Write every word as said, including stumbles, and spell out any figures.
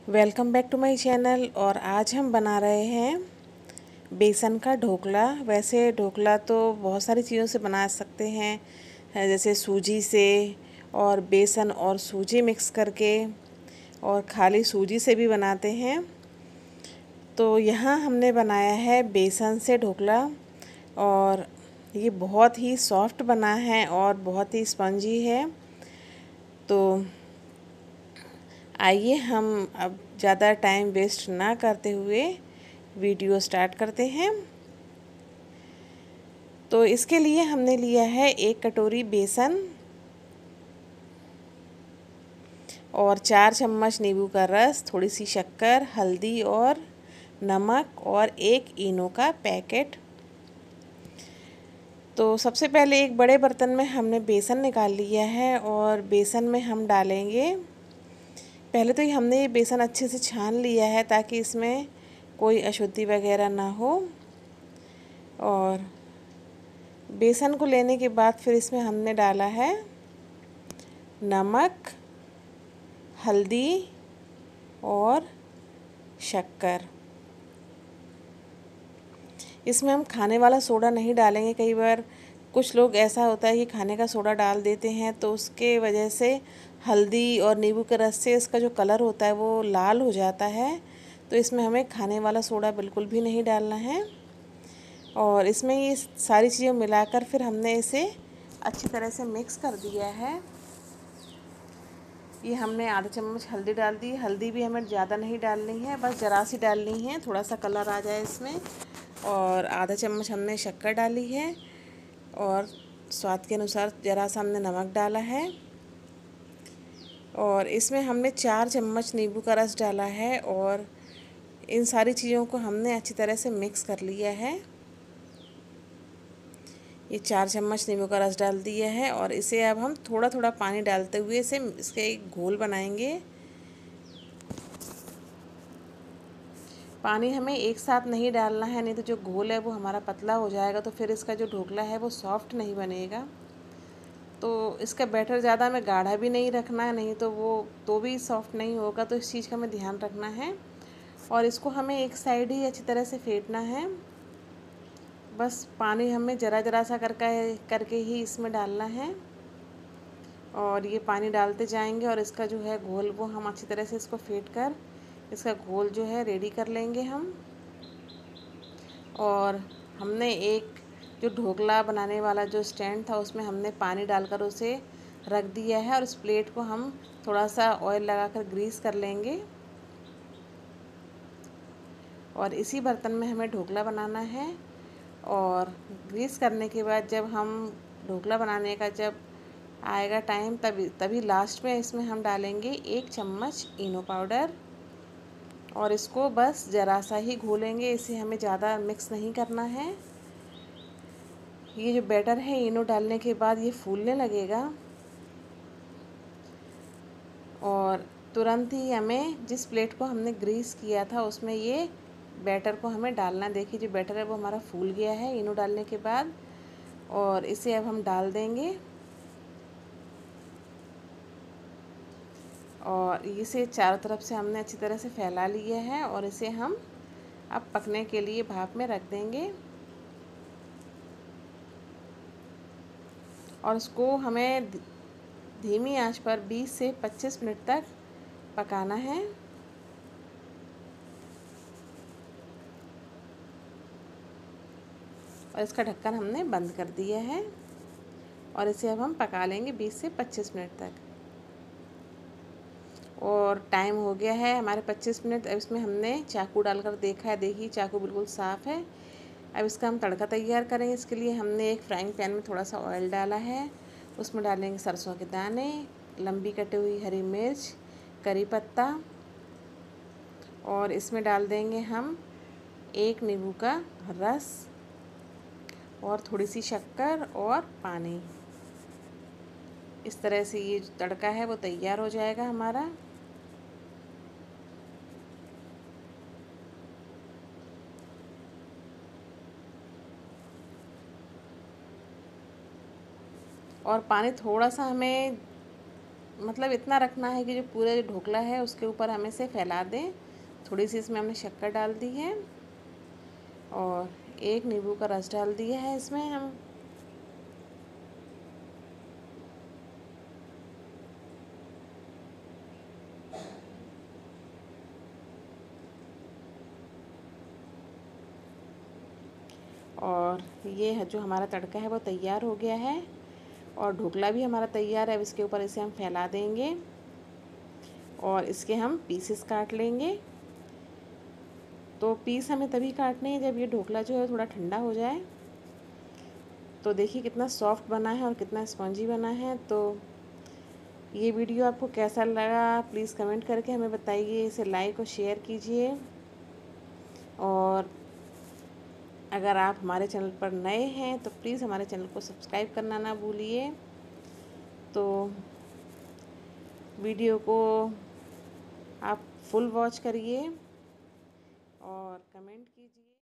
Welcome back to my channel. और आज हम बना रहे हैं बेसन का ढोकला। वैसे ढोकला तो बहुत सारी चीज़ों से बना सकते हैं, जैसे सूजी से, और बेसन और सूजी मिक्स करके, और खाली सूजी से भी बनाते हैं। तो यहाँ हमने बनाया है बेसन से ढोकला, और ये बहुत ही सॉफ्ट बना है और बहुत ही स्पंजी है। तो आइए हम अब ज़्यादा टाइम वेस्ट ना करते हुए वीडियो स्टार्ट करते हैं। तो इसके लिए हमने लिया है एक कटोरी बेसन और चार चम्मच नींबू का रस, थोड़ी सी शक्कर, हल्दी और नमक और एक इनो का पैकेट। तो सबसे पहले एक बड़े बर्तन में हमने बेसन निकाल लिया है और बेसन में हम डालेंगे, पहले तो ये हमने ये बेसन अच्छे से छान लिया है ताकि इसमें कोई अशुद्धि वगैरह ना हो। और बेसन को लेने के बाद फिर इसमें हमने डाला है नमक, हल्दी और शक्कर। इसमें हम खाने वाला सोडा नहीं डालेंगे। कई बार कुछ लोग ऐसा होता है कि खाने का सोडा डाल देते हैं, तो उसके वजह से हल्दी और नींबू के रस से इसका जो कलर होता है वो लाल हो जाता है। तो इसमें हमें खाने वाला सोडा बिल्कुल भी नहीं डालना है। और इसमें ये सारी चीज़ें मिलाकर फिर हमने इसे अच्छी तरह से मिक्स कर दिया है। ये हमने आधा चम्मच हल्दी डाल दी। हल्दी भी हमें ज़्यादा नहीं डालनी है, बस ज़रा सी डालनी है, थोड़ा सा कलर आ जाए इसमें। और आधा चम्मच हमने शक्कर डाली है और स्वाद के अनुसार ज़रा सा हमने नमक डाला है। और इसमें हमने चार चम्मच नींबू का रस डाला है और इन सारी चीज़ों को हमने अच्छी तरह से मिक्स कर लिया है। ये चार चम्मच नींबू का रस डाल दिया है और इसे अब हम थोड़ा थोड़ा पानी डालते हुए इसे इसके एक घोल बनाएंगे। पानी हमें एक साथ नहीं डालना है, नहीं तो जो घोल है वो हमारा पतला हो जाएगा, तो फिर इसका जो ढोकला है वो सॉफ्ट नहीं बनेगा। तो इसका बैटर ज़्यादा हमें गाढ़ा भी नहीं रखना है, नहीं तो वो तो भी सॉफ्ट नहीं होगा। तो इस चीज़ का हमें ध्यान रखना है। और इसको हमें एक साइड ही अच्छी तरह से फेंटना है। बस पानी हमें ज़रा ज़रा सा करके करके ही इसमें डालना है। और ये पानी डालते जाएंगे और इसका जो है घोल वो हम अच्छी तरह से इसको फेंट कर इसका घोल जो है रेडी कर लेंगे हम। और हमने एक जो ढोकला बनाने वाला जो स्टैंड था उसमें हमने पानी डालकर उसे रख दिया है और इस प्लेट को हम थोड़ा सा ऑयल लगाकर ग्रीस कर लेंगे। और इसी बर्तन में हमें ढोकला बनाना है। और ग्रीस करने के बाद जब हम ढोकला बनाने का जब आएगा टाइम, तभी तभी लास्ट में इसमें हम डालेंगे एक चम्मच इनो पाउडर और इसको बस ज़रा सा ही घोलेंगे। इसे हमें ज़्यादा मिक्स नहीं करना है। ये जो बैटर है इनो डालने के बाद ये फूलने लगेगा और तुरंत ही हमें जिस प्लेट को हमने ग्रीस किया था उसमें ये बैटर को हमें डालना। देखिए जो बैटर है वो हमारा फूल गया है इनो डालने के बाद। और इसे अब हम डाल देंगे और इसे चारों तरफ से हमने अच्छी तरह से फैला लिया है। और इसे हम अब पकने के लिए भाप में रख देंगे। और इसको हमें धीमी आंच पर बीस से पच्चीस मिनट तक पकाना है। और इसका ढक्कन हमने बंद कर दिया है और इसे अब हम पका लेंगे बीस से पच्चीस मिनट तक। और टाइम हो गया है हमारे पच्चीस मिनट। अब इसमें हमने चाकू डालकर देखा है, देखिए चाकू बिल्कुल साफ़ है। अब इसका हम तड़का तैयार करेंगे। इसके लिए हमने एक फ्राइंग पैन में थोड़ा सा ऑयल डाला है, उसमें डालेंगे सरसों के दाने, लंबी कटी हुई हरी मिर्च, करी पत्ता, और इसमें डाल देंगे हम एक नींबू का रस और थोड़ी सी शक्कर और पानी। इस तरह से ये जो तड़का है वो तैयार हो जाएगा हमारा। और पानी थोड़ा सा हमें मतलब इतना रखना है कि जो पूरा जो ढोकला है उसके ऊपर हमें से फैला दें। थोड़ी सी इसमें हमने शक्कर डाल दी है और एक नींबू का रस डाल दिया है इसमें हम। और ये है जो हमारा तड़का है वो तैयार हो गया है और ढोकला भी हमारा तैयार है। अब इसके ऊपर इसे हम फैला देंगे और इसके हम पीसेस काट लेंगे। तो पीस हमें तभी काटने हैं जब ये ढोकला जो है थोड़ा ठंडा हो जाए। तो देखिए कितना सॉफ्ट बना है और कितना स्पंजी बना है। तो ये वीडियो आपको कैसा लगा प्लीज़ कमेंट करके हमें बताइए। इसे लाइक और शेयर कीजिए और अगर आप हमारे चैनल पर नए हैं तो प्लीज़ हमारे चैनल को सब्सक्राइब करना ना भूलिए। तो वीडियो को आप फुल वॉच करिए और कमेंट कीजिए।